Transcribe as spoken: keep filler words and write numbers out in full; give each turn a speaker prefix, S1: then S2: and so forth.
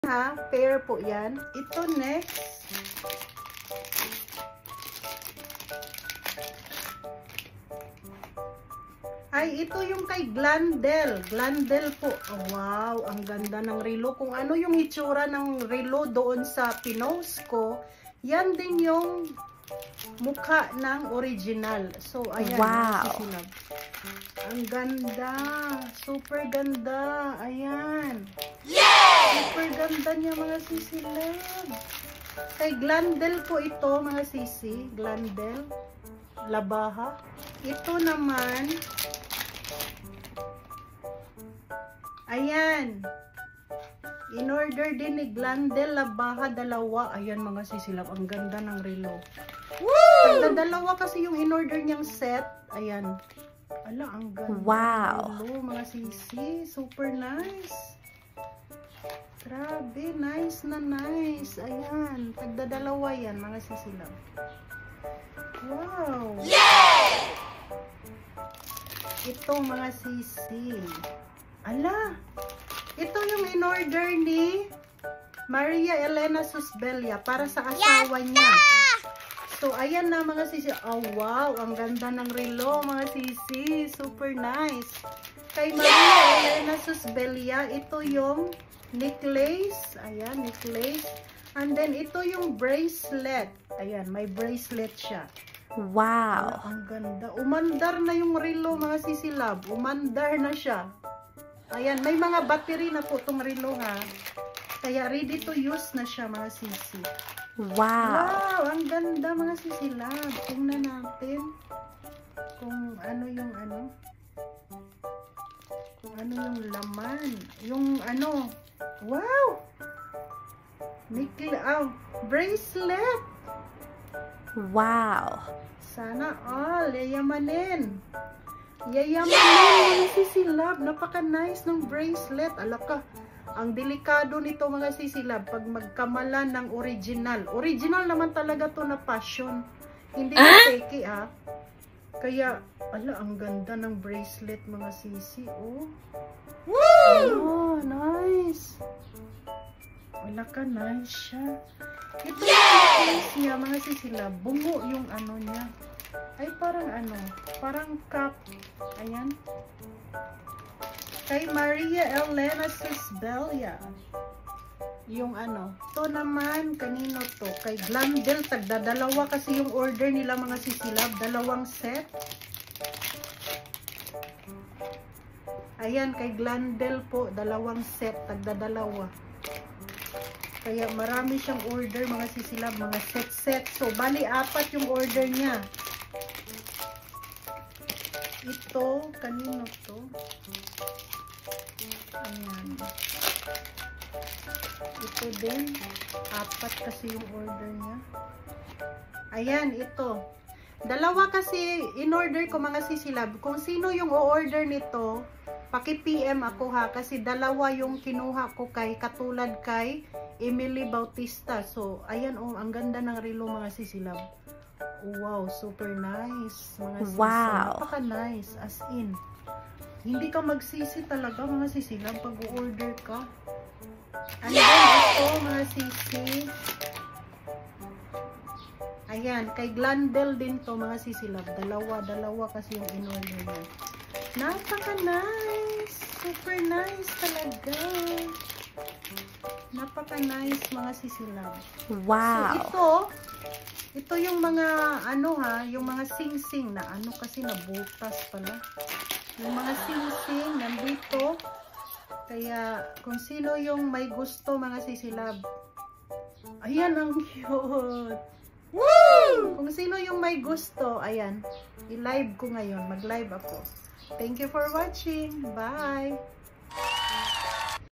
S1: Ha, pair po yan. Ito next. Ay, ito yung kay Glandel. Glandel po. Oh, wow, ang ganda ng relo. Kung ano yung itsura ng relo doon sa pinost ko, yan din yung mukha ng original. So, ayan.
S2: Wow.
S1: Nasisilab. Ang ganda. Super ganda. Ayan. Yay! Super ganda niya mga sisilab. Kay Glandel po ito mga sisi. Glandel. Labaha. Ito naman. Ayan. In-order din ni Glandel Labaha dalawa. Ayan mga sisilab. Ang ganda ng relo. Woo! Dalawa kasi yung in-order niyang set. Ayan. Ala, ang ganda.
S2: Wow.
S1: Relo, mga sisi. Super nice. Grabe. Nice na nice. Ayan. Tagdadalawa yan mga sisilab. Wow. Yay! Ito mga sisi. Ala. Ito yung in-order ni Maria Elena Susbelia para sa asawa niya. So, ayan na mga sisi. Oh, wow. Ang ganda ng relo, mga sisi. Super nice. Kay Maria Elena Susbelia, ito yung necklace. Ayan, necklace. And then, ito yung bracelet. Ayan, may bracelet siya.
S2: Wow.
S1: Ah, ang ganda. Umandar na yung relo, mga sisilab. Umandar na siya. Ayan, may mga battery na po itong relo, ha. Kaya ready to use na siya, mga sisi.
S2: Wow.
S1: Wow, ang ganda mga sisilab. Tingnan natin kung ano yung ano. Kung ano yung laman. Yung ano. Wow! Nickel, oh, bracelet.
S2: Wow.
S1: Sana all. Yayamanin. Yayamanin mga sisilab. Napaka-nice ng bracelet. Alaka. Ang delikado nito mga sisilab pag magkamalan ng original. Original naman talaga to na passion. Hindi na ah? Fake ah. Kaya, ala, ang ganda ng bracelet mga sisi. Oh. Woo! Oh, nice. Wala ka, nice siya. Ito yung necklace niya mga sisilab. Bungo yung ano niya. Ay, parang ano. Parang cup. Ayan. Kay Maria Elena Susbelia. Yung ano. To naman, kanino to? Kay Glandel. Tagdadalawa kasi yung order nila mga sisilab. Dalawang set. Ayan, kay Glandel po. Dalawang set. Tagdadalawa. Kaya marami siyang order mga sisilab. Mga set-set. So, bali apat yung order niya. Ito, kanino to? Ayan. Ito din. Apat kasi yung order niya. Ayan, ito. Dalawa kasi in-order ko mga sisilab. Kung sino yung o-order nito, paki-P M ako ha. Kasi dalawa yung kinuha ko kay, katulad kay Emily Bautista. So, ayan oh, ang ganda ng relo mga sisilab. Wow, super nice. Mga sisi.
S2: Wow.
S1: Napaka-nice. As in. Hindi ka magsisi talaga mga sisilab pag o-order ka. And then ito mga sisi. Ayan, kay Glandel din to mga sisilab. Dalawa, dalawa kasi yung in-order niya. Napaka-nice. Super nice talaga. Napaka-nice mga sisilab.
S2: Wow.
S1: So ito, ito yung mga ano ha, yung mga sing-sing na ano kasi nabutas pala. Yung mga sing-sing nandito. Kaya kung sino yung may gusto mga sisilab. Ayan, ang cute. Woo! Kung sino yung may gusto, ayan. I-live ko ngayon. Mag-live ako. Thank you for watching. Bye!